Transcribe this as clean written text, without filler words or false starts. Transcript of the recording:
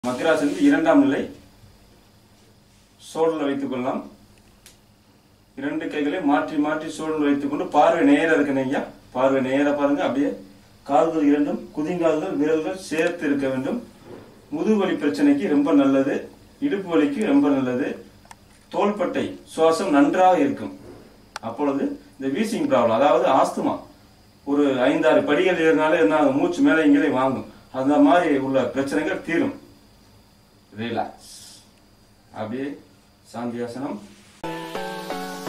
மக்ராசனத்தில் இரண்டாம் நிலை சோழல் வைத்துக் கொள்ளலாம். இரண்டு கைகளை மாற்றி மாற்றி சோழல் வைத்துக் கொண்டு பார்வை நேரா இருக்கணும் ஐயா. பார்வை நேரா பாருங்க. அப்படியே கால்கள் இரண்டும் குதிங்கால்கள் விரல்கள் சேர்த்து இருக்க வேண்டும். முதுகுவலி பிரச்சனைக்கு ரொம்ப நல்லது. இடுப்பு வலிக்கு ரொம்ப நல்லது. தோள்பட்டை சுவாசம் நன்றாக இருக்கும். அப்பொழுது இந்த வீசிங் ப்ராப்ளம், அதாவது ஆஸ்துமா, ஒரு 5-6 படிகள் ஏறினாலே என்ன மூச்சு மேலே இங்கே வாங்கும். அந்த மாதிரி உள்ள பிரச்சனைகள் தீரும். ரிலாக்ஸ். அப்படியே சாந்தியாசனம்.